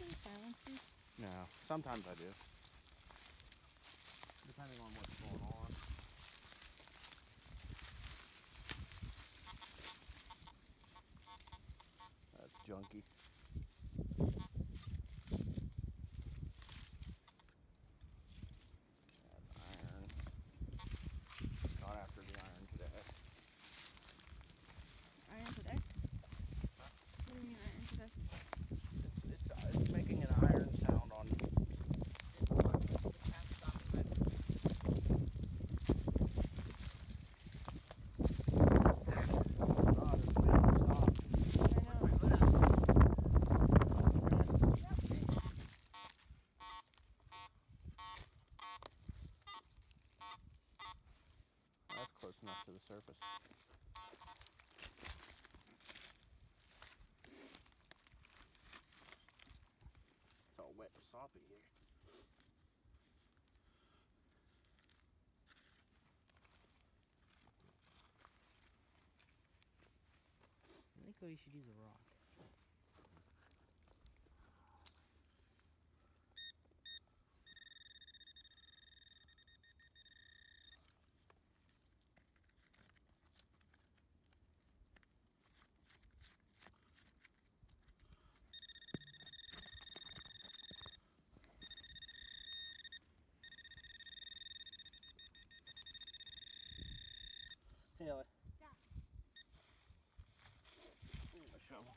silencers? No, sometimes I do. Depending on what's going on. That's junky. That's iron. Got after the iron today. Iron today? What do you mean iron today? It's making an iron sound on you. That's close enough to the surface. It's all wet and soppy here. I think we should use a rock. Hey, Ellie. Yeah. Here's my shovel.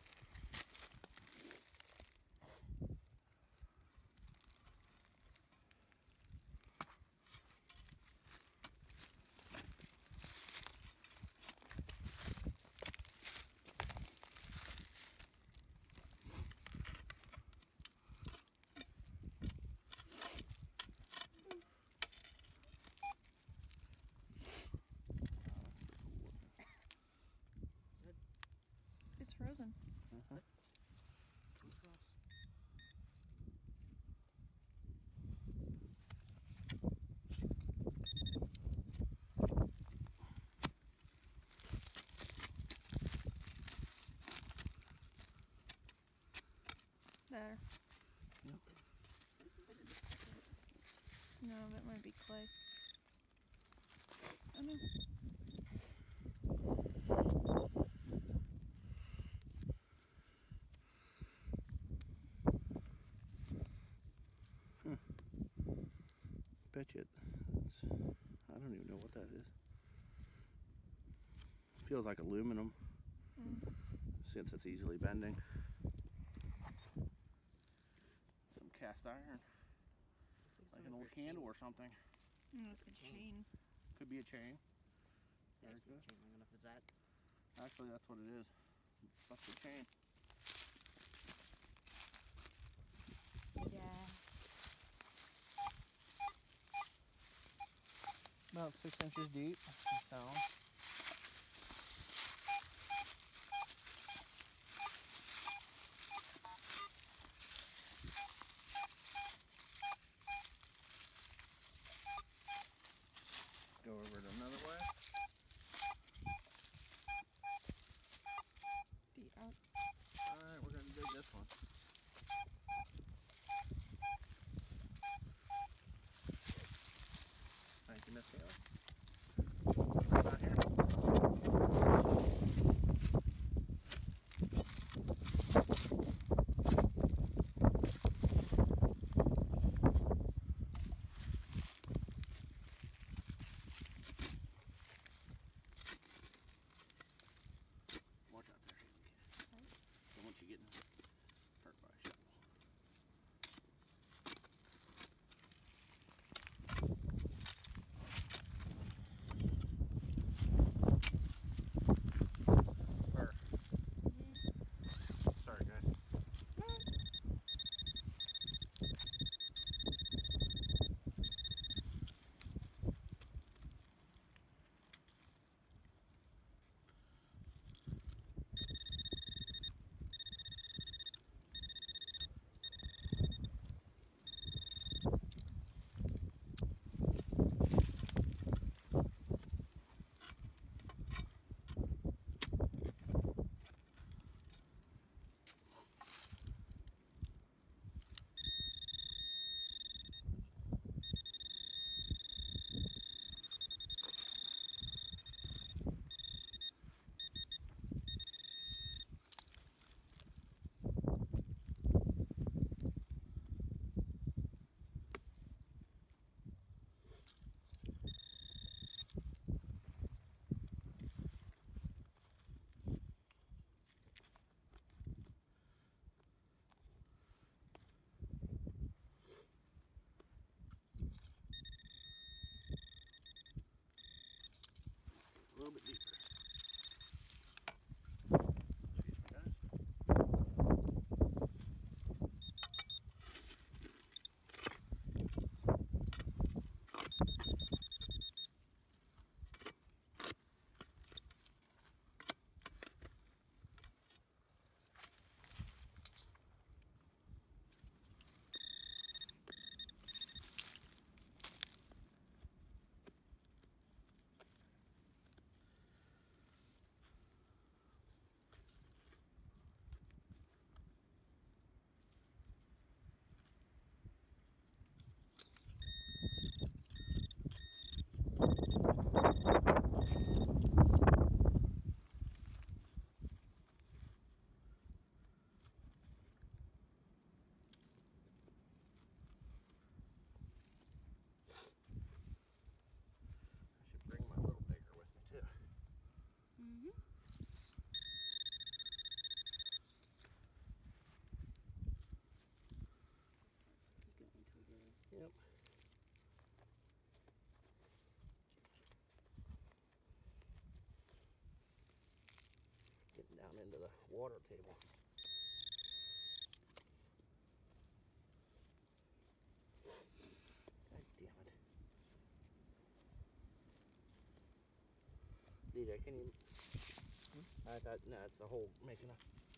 It's frozen. There. Yep. No, that might be clay. Oh no. Bet you I don't even know what that is. Feels like aluminum since it's easily bending. Some cast iron. Like an old candle or something. No, it's a chain. Could be a chain. Yeah, Very I see good. a chain long enough as that. Actually, that's what it is. That's a chain. Yeah. About 6 inches deep. So. Go over it another way. Deep out. Alright, we're going to dig this one. Thank you, Miss Haley. Right here. little bit deeper. Excuse me, guys. I should bring my little digger with me too. Mm-hmm. Yep. Getting down into the water table. God damn it. DJ, can you? I thought, no, it's the hole making a.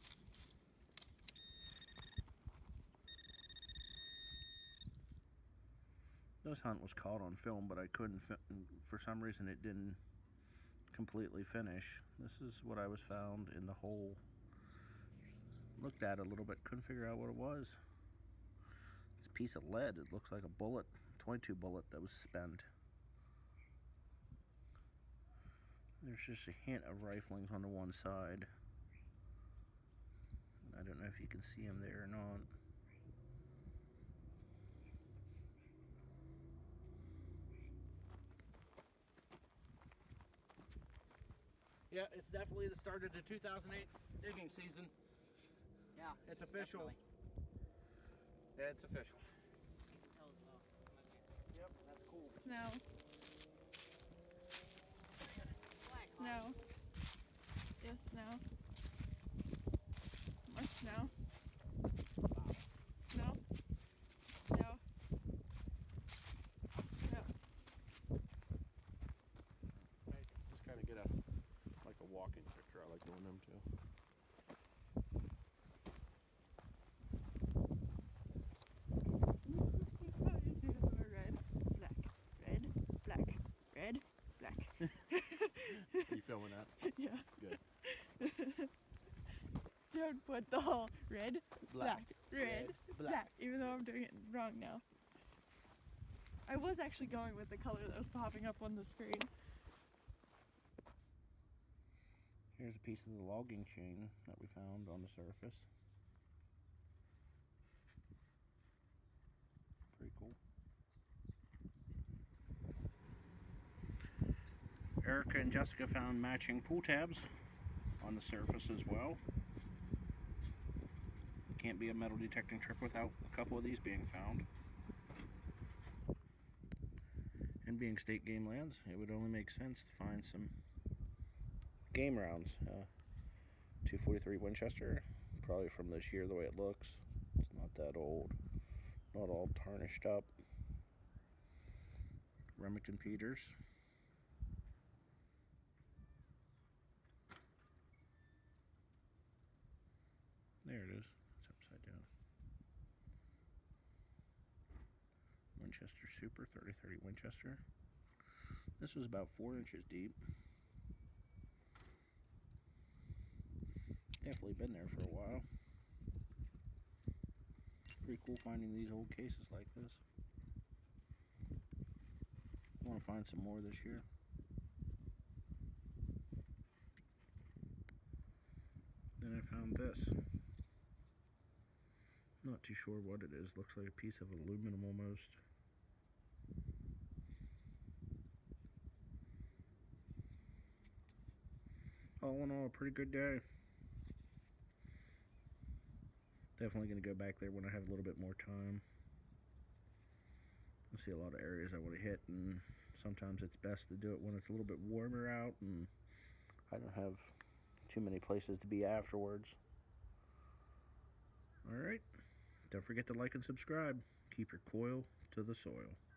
This hunt was caught on film, but I couldn't, for some reason it didn't completely finish. This is what I was found in the hole. Looked at it a little bit, couldn't figure out what it was. It's a piece of lead. It looks like a bullet, 22 bullet that was spent. There's just a hint of riflings on the one side. I don't know if you can see them there or not. Yeah, it's definitely the start of the 2008 digging season. Yeah. It's official. Definitely. Yeah, it's official. Tell as well. Okay. Yep, that's cool. Snow. Snow. Yes, snow. More snow. Snow. Snow. Snow. Just kind of get a walking picture. I like doing them too. You see this one? Red, black, red, black, red, black. Are you filming that? Yeah. Good. Don't put the whole red, black, red, black. black, even though I'm doing it wrong now. I was actually going with the color that was popping up on the screen. Here's a piece of the logging chain that we found on the surface. Pretty cool. Erica and Jessica found matching pull tabs on the surface as well. Can't be a metal detecting trip without a couple of these being found. And being state game lands, it would only make sense to find some game rounds. 243 Winchester, probably from this year the way it looks. It's not that old, not all tarnished up. Remington Peters. There it is. It's upside down. Winchester Super 3030 Winchester. This was about 4 inches deep. Definitely been there for a while. Pretty cool finding these old cases like this. I want to find some more this year. Then I found this. Not too sure what it is. Looks like a piece of aluminum almost. All in all, a pretty good day. Definitely going to go back there when I have a little bit more time. I see a lot of areas I want to hit, and sometimes it's best to do it when it's a little bit warmer out and I don't have too many places to be afterwards. Alright, don't forget to like and subscribe. Keep your coil to the soil.